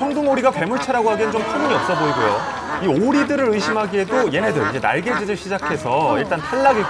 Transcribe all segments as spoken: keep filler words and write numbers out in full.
청둥오리가 괴물체라고 하기엔 좀 터무니없어 보이고요. 이 오리들을 의심하기에도 얘네들 이제 날개짓을 시작해서 일단 탈락이고,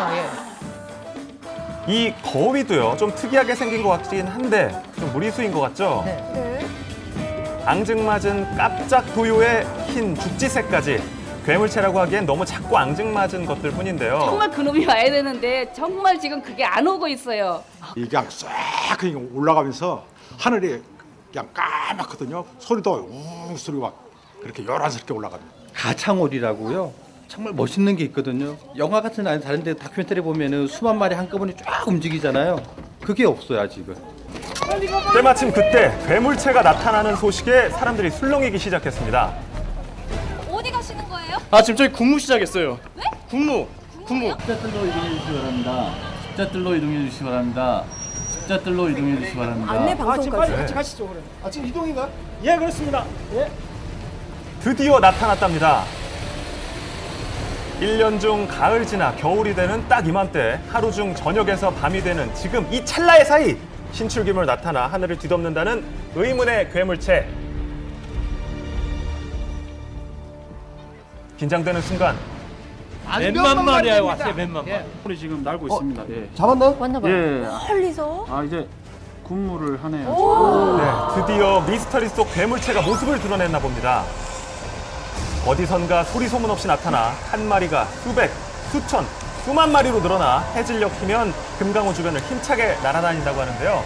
이 거위도요 좀 특이하게 생긴 것 같긴 한데 좀 무리수인 것 같죠? 네. 앙증맞은 깜짝 도요의 흰 죽지새까지 괴물체라고 하기엔 너무 작고 앙증맞은 것들 뿐인데요. 정말 그놈이 와야 되는데 정말 지금 그게 안 오고 있어요. 이게 그냥 싹 그냥 올라가면서 하늘이 그냥 까맣거든요. 소리도 웅 소리가 막 그렇게 요란스럽게 올라갑니다. 가창오리라고요. 정말 멋있는 게 있거든요. 영화 같은 아니 다른 데 다큐멘터리 보면은 수만 마리 한꺼번에 쫙 움직이잖아요. 그게 없어요 아직은. 때마침 그때 괴물체가 나타나는 소식에 사람들이 술렁이기 시작했습니다. 어디 가시는 거예요? 아 지금 저희 군무 시작했어요. 네? 군무. 군무. 십자뜰로 이동해 주시기 바랍니다. 십자뜰로 이동해 주시기 바랍니다. 십자뜰로 이동해 주시기 바랍니다. 안내 아 지금 방송까지. 빨리 같이 가시죠 그래. 아 지금 이동인가? 예 그렇습니다. 예. 드디어 나타났답니다. 일 년 중 가을 지나 겨울이 되는 딱 이맘때 하루 중 저녁에서 밤이 되는 지금 이 찰나의 사이 신출귀물 나타나 하늘을 뒤덮는다는 의문의 괴물체. 긴장되는 순간 몇만 마리야 왔어요. 몇만 마리. 우리 지금 날고 있습니다. 예. 잡았나? 왔나 봐요. 예. 멀리서. 아 이제 군무를 하네요. 네, 드디어 미스터리 속 괴물체가 모습을 드러냈나 봅니다. 어디선가 소리 소문 없이 나타나 한 마리가 수백, 수천, 수만 마리로 늘어나 해질녘 이면 금강호 주변을 힘차게 날아다닌다고 하는데요.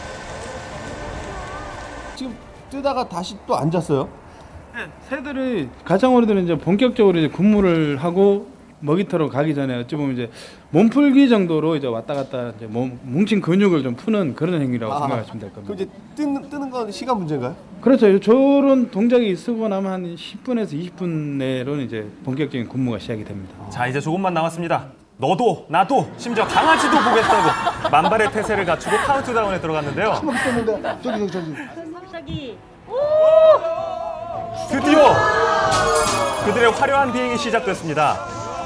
지금 뜨다가 다시 또 앉았어요? 네, 새들이 가창오리들은 이제 본격적으로 이제 군무를 하고 먹이터로 가기 전에 어찌 보면 이제 몸풀기 정도로 이제 왔다 갔다 이제 몸 뭉친 근육을 좀 푸는 그런 행위라고 아, 생각하시면 될 겁니다. 그럼 이제 뜨는 뜨는 건 시간 문제인가요? 그렇죠. 저런 동작이 있고 나면 한 십 분에서 이십 분 내로는 이제 본격적인 군무가 시작이 됩니다. 자, 이제 조금만 남았습니다. 너도 나도 심지어 강아지도 보겠다고 만발의 태세를 갖추고 카운트다운에 들어갔는데요. 저기 저기 저기. 저기. 드디어 그들의 화려한 비행이 시작됐습니다.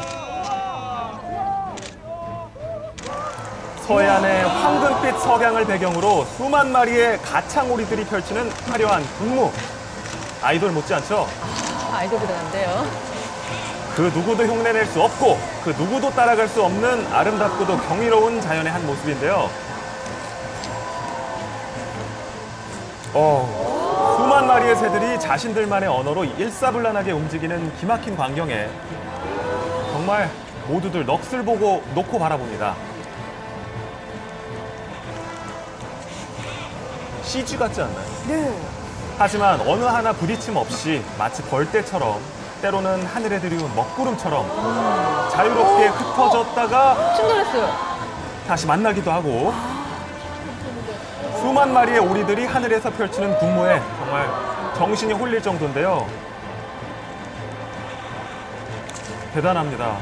서해안의 황금빛 석양을 배경으로 수만 마리의 가창오리들이 펼치는 화려한 군무. 아이돌 못지않죠? 아, 아이돌 들어간대요. 그 누구도 흉내낼 수 없고 그 누구도 따라갈 수 없는 아름답고도 경이로운 자연의 한 모습인데요. 어, 수만 마리의 새들이 자신들만의 언어로 일사불란하게 움직이는 기막힌 광경에 정말 모두들 넋을 보고 놓고 바라봅니다. 씨지 같지 않나요? 네. 하지만 어느 하나 부딪힘 없이 마치 벌떼처럼 때로는 하늘에 드리운 먹구름처럼 자유롭게 흩어졌다가 충돌했어요. 다시 만나기도 하고 수만 마리의 오리들이 하늘에서 펼치는 군무에 정말 정신이 홀릴 정도인데요. 대단합니다.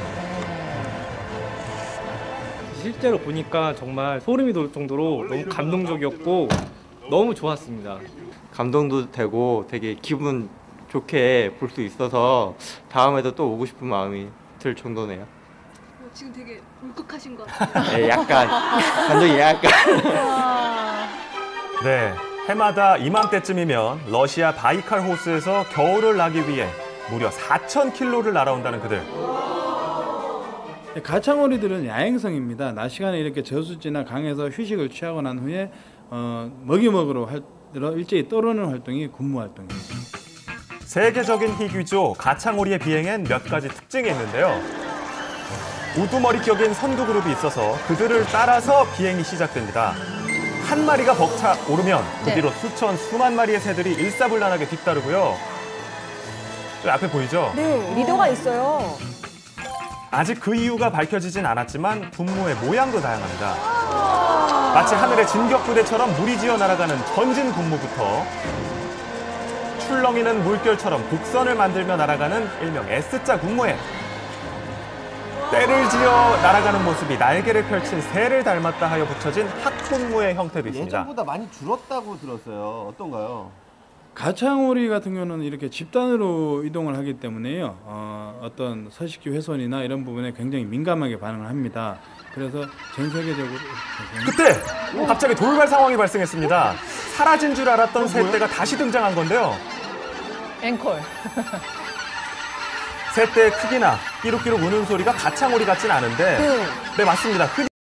실제로 보니까 정말 소름이 돋을 정도로 너무 감동적이었고 너무 좋았습니다. 감동도 되고 되게 기분 좋게 볼 수 있어서 다음에도 또 오고 싶은 마음이 들 정도네요. 지금 되게 울컥하신 것 같아요. 네, 약간 감동이 약간. 네, 해마다 이맘때쯤이면 러시아 바이칼 호수에서 겨울을 나기 위해 무려 사천 킬로미터를 날아온다는 그들. 가창오리들은 야행성입니다. 낮 시간에 이렇게 저수지나 강에서 휴식을 취하고 난 후에 어, 먹이 먹으러 할, 일제히 떠오르는 활동이 군무 활동입니다. 세계적인 희귀종 가창오리의 비행엔 몇 가지 특징이 있는데요. 우두머리격인 선두그룹이 있어서 그들을 따라서 비행이 시작됩니다. 한 마리가 벅차 오르면 그 뒤로 수천, 수만 마리의 새들이 일사불란하게 뒤따르고요. 저 앞에 보이죠? 네, 리더가 있어요. 아직 그 이유가 밝혀지진 않았지만 군무의 모양도 다양합니다. 마치 하늘의 진격부대처럼 무리지어 날아가는 전진 군무부터 출렁이는 물결처럼 곡선을 만들며 날아가는 일명 S자 군무에 때를 지어 날아가는 모습이 날개를 펼친 새를 닮았다 하여 붙여진 학군무의 형태도 있습니다. 예전보다 많이 줄었다고 들었어요. 어떤가요? 가창오리 같은 경우는 이렇게 집단으로 이동을 하기 때문에요. 어, 어떤 서식지 훼손이나 이런 부분에 굉장히 민감하게 반응을 합니다. 그래서 전 세계적으로 그때 갑자기 돌발 상황이 발생했습니다. 사라진 줄 알았던 새떼가 다시 등장한 건데요. 앵콜. 새떼의 크기나 끼룩끼룩 우는 소리가 가창오리 같진 않은데 네 맞습니다. 흔히